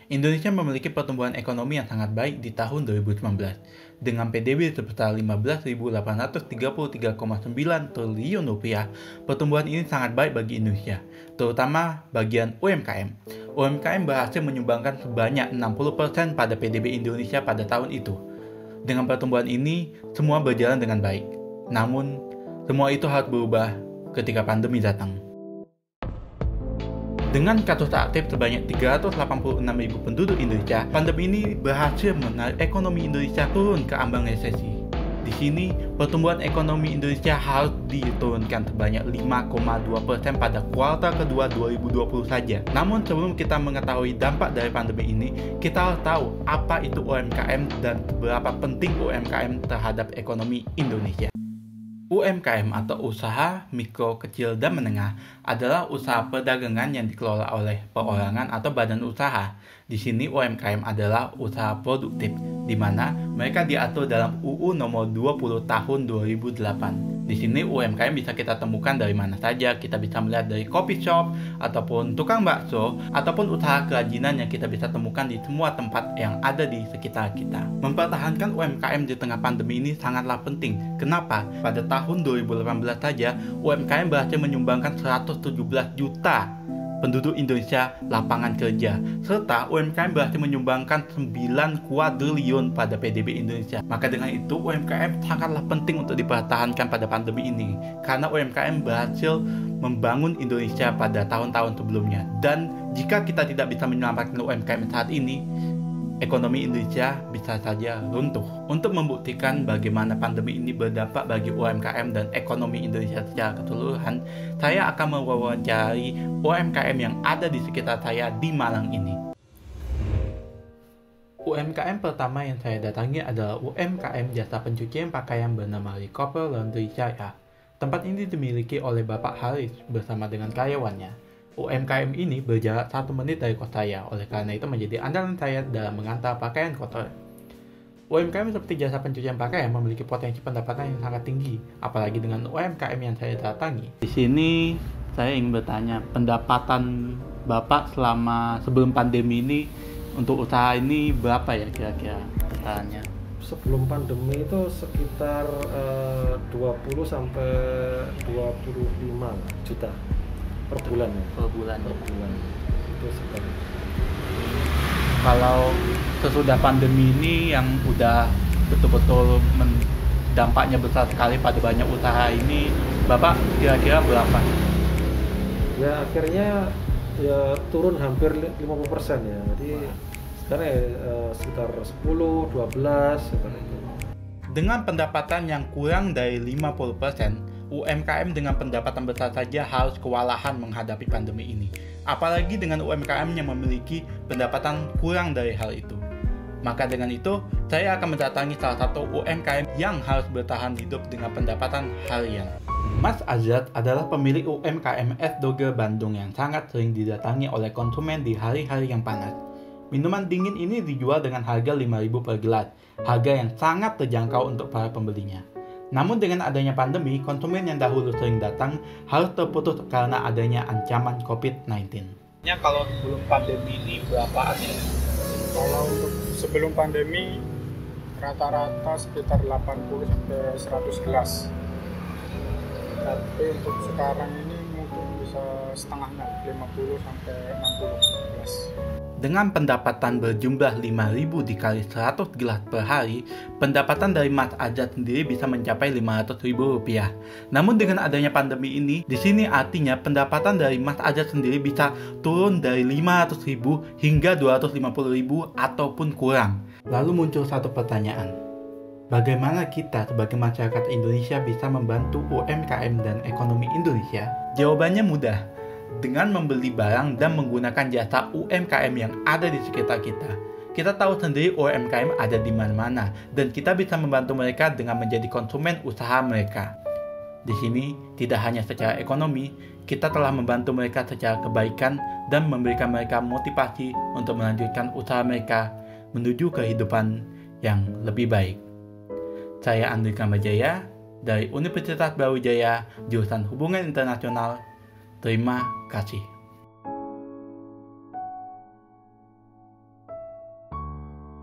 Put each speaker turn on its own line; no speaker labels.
Indonesia memiliki pertumbuhan ekonomi yang sangat baik di tahun 2019, dengan PDB sebesar 15.833,9 triliun rupiah. Pertumbuhan ini sangat baik bagi Indonesia, terutama bagian UMKM. UMKM berhasil menyumbangkan sebanyak 60% pada PDB Indonesia pada tahun itu. Dengan pertumbuhan ini, semua berjalan dengan baik. Namun, semua itu harus berubah ketika pandemi datang. Dengan kasus aktif sebanyak 386.000 penduduk Indonesia, pandemi ini berhasil menarik ekonomi Indonesia turun ke ambang resesi. Di sini, pertumbuhan ekonomi Indonesia harus diturunkan sebanyak 5,2% pada kuartal kedua 2020 saja. Namun sebelum kita mengetahui dampak dari pandemi ini, kita harus tahu apa itu UMKM dan seberapa penting UMKM terhadap ekonomi Indonesia. UMKM atau usaha mikro, kecil, dan menengah adalah usaha perdagangan yang dikelola oleh perorangan atau badan usaha. Di sini UMKM adalah usaha produktif, di mana mereka diatur dalam UU Nomor 20 Tahun 2008. Di sini UMKM bisa kita temukan dari mana saja. Kita bisa melihat dari coffee shop, ataupun tukang bakso, ataupun usaha kerajinan yang kita bisa temukan di semua tempat yang ada di sekitar kita. Mempertahankan UMKM di tengah pandemi ini sangatlah penting. Kenapa? Pada tahun 2018 saja, UMKM berhasil menyumbangkan 117 juta penduduk Indonesia lapangan kerja, serta UMKM berhasil menyumbangkan 9 kuadriliun pada PDB Indonesia. Maka dengan itu UMKM sangatlah penting untuk dipertahankan pada pandemi ini, karena UMKM berhasil membangun Indonesia pada tahun-tahun sebelumnya. Dan jika kita tidak bisa menyelamatkan UMKM saat ini, ekonomi Indonesia bisa saja runtuh. Untuk membuktikan bagaimana pandemi ini berdampak bagi UMKM dan ekonomi Indonesia secara keseluruhan, saya akan mewawancarai UMKM yang ada di sekitar saya di Malang ini. UMKM pertama yang saya datangi adalah UMKM jasa pencucian pakaian bernama Recover Laundry Jaya. Tempat ini dimiliki oleh Bapak Haris bersama dengan karyawannya. UMKM ini berjarak 1 menit dari kos saya, oleh karena itu menjadi andalan saya dalam mengantar pakaian kotor. UMKM seperti jasa pencucian pakaian memiliki potensi pendapatan yang sangat tinggi, apalagi dengan UMKM yang saya datangi. Di sini saya ingin bertanya, pendapatan Bapak selama sebelum pandemi ini untuk usaha ini berapa ya kira-kira usahanya?
Sebelum pandemi itu sekitar 20 sampai 25 juta per bulan ya.
Per bulan
Itu sekali.
Kalau sesudah pandemi ini yang udah betul-betul dampaknya besar sekali pada banyak usaha ini, Bapak kira-kira berapa?
Ya akhirnya ya turun hampir 50% ya. Jadi sekarang ya sekitar 10, 12 seperti itu.
Dengan pendapatan yang kurang dari 50%, UMKM dengan pendapatan besar saja harus kewalahan menghadapi pandemi ini. Apalagi dengan UMKM yang memiliki pendapatan kurang dari hal itu. Maka dengan itu, saya akan mendatangi salah satu UMKM yang harus bertahan hidup dengan pendapatan harian. Mas Azad adalah pemilik UMKM Es Doger Bandung yang sangat sering didatangi oleh konsumen di hari-hari yang panas. Minuman dingin ini dijual dengan harga 5.000 per gelas, harga yang sangat terjangkau untuk para pembelinya. Namun dengan adanya pandemi, konsumen yang dahulu sering datang harus terputus karena adanya ancaman COVID-19. Kalau sebelum pandemi ini berapaan ya?
Kalau untuk sebelum pandemi rata-rata sekitar 80 sampai 100 gelas. Tapi untuk sekarang ini mungkin bisa setengahnya, 50 sampai 60 gelas.
Dengan pendapatan berjumlah 5.000 dikali 100 gelas per hari, pendapatan dari Mas Azad sendiri bisa mencapai Rp500.000. Namun dengan adanya pandemi ini, di sini artinya pendapatan dari Mas Azad sendiri bisa turun dari Rp500.000 hingga Rp250.000 ataupun kurang. Lalu muncul satu pertanyaan. Bagaimana kita sebagai masyarakat Indonesia bisa membantu UMKM dan ekonomi Indonesia? Jawabannya mudah. Dengan membeli barang dan menggunakan jasa UMKM yang ada di sekitar kita. Kita tahu sendiri UMKM ada di mana-mana dan kita bisa membantu mereka dengan menjadi konsumen usaha mereka. Di sini tidak hanya secara ekonomi, kita telah membantu mereka secara kebaikan dan memberikan mereka motivasi untuk melanjutkan usaha mereka menuju kehidupan yang lebih baik. Saya Andri Kamajaya dari Universitas Brawijaya, jurusan Hubungan Internasional. Terima kasih.